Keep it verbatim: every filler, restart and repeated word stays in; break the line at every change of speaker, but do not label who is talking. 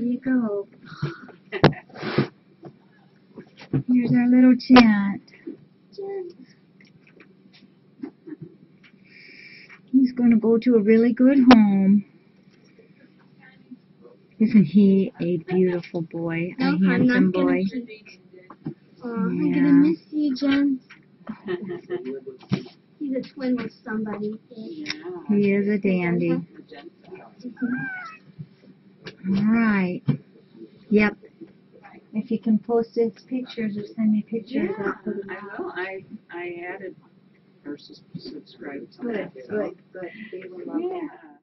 you go. Here's our little Gent. He's going to go to a really good home. Isn't he a beautiful boy?
No,
a handsome boy?
Oh, I'm gonna miss you, Jen. He's a twin with somebody.
He is a dandy. Alright. Yep. If you can post his pictures or send me pictures,
Yeah,
I'll put them
I
out.
will. I, I added or subscribed to
Good,
that. So.
good, good. They will love that.
Yeah.